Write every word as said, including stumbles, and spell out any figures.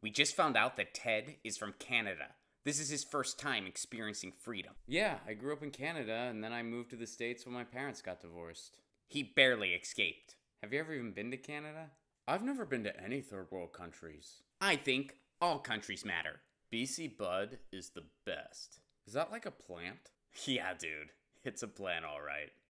We just found out that Ted is from Canada. This is his first time experiencing freedom. Yeah, I grew up in Canada, and then I moved to the States when my parents got divorced. He barely escaped. Have you ever even been to Canada? I've never been to any third world countries. I think all countries matter. B C Bud is the best. Is that like a plant? Yeah, dude. It's a plant, all right.